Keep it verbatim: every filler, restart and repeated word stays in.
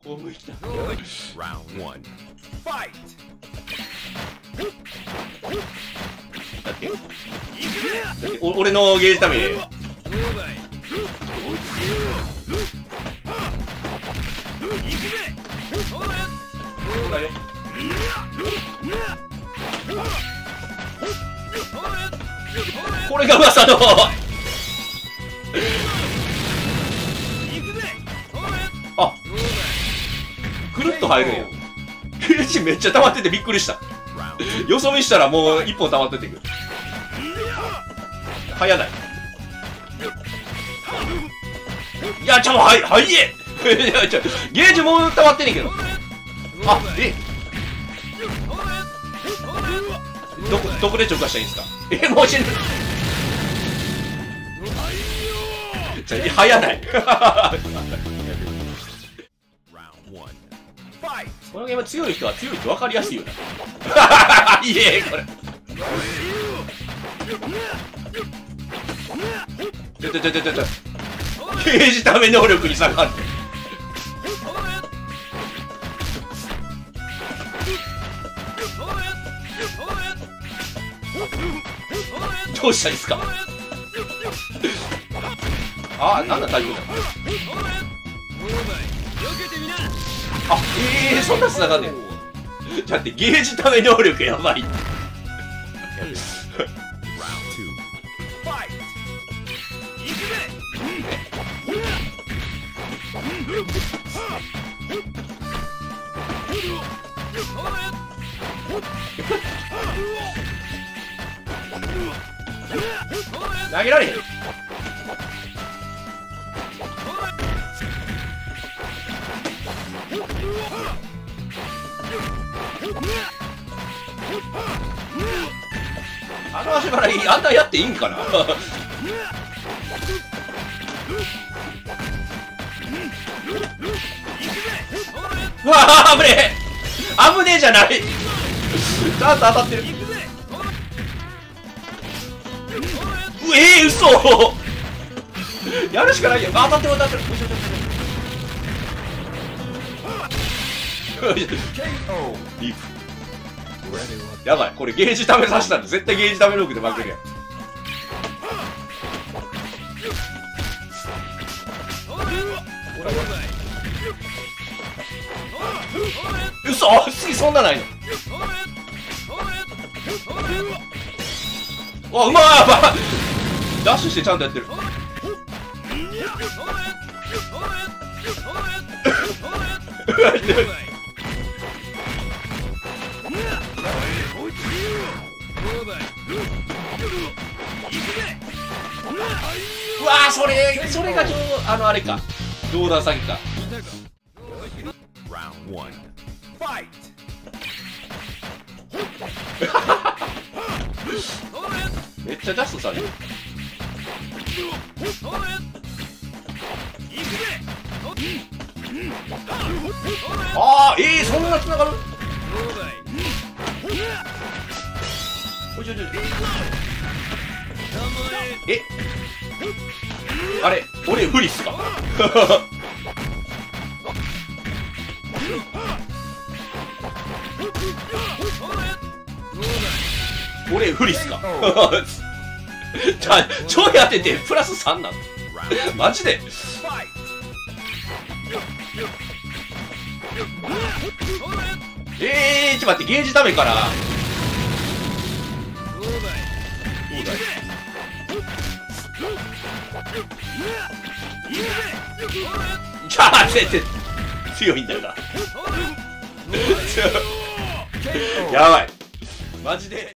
お向いた。 Round one. だってだってお俺のゲージためにこれが噂のあくるっと入るんや。ゲージめっちゃ溜まっててびっくりした。よそ見したらもう一本溜まっててくる。早ない。いやちょっとはいはいえいやちょゲージもう溜まってんねんけど。あえどこどこで直下したらいいんですか。えもう死ぬ。ちょ早ないこのゲーム強い人は強いって分かりやすいよな。いえこれちょちょちょちょちょちょゲージため能力に差がある。どうしたらいいですか。あ、なんだタイプだ。あ、ええー、そんな繋がんねん。だってゲージため能力やばい。投げられへん。あの足払いあんなやっていいんかな。うわあ危ねえ危ねえじゃない。ちゃんと当たってる。うえー、嘘やるしかないよ。あ当たってる当たってる。リープやばい。これゲージ試させたら絶対ゲージ試力で負けるやん。嘘次そんなないの。あうまいダッシュしてちゃんとやってる。うわーそれそれがちょあのあれか上段先か。めっちゃダッシュされる。ああええー、そんなつながる。おいちょちょえあれ俺無理っすか。俺不利っすか。じゃあ超当ててプラスさんなのマジで。えー、ちょっと待ってゲージダメから。じゃあ絶対強いんだよな。やばいマジで。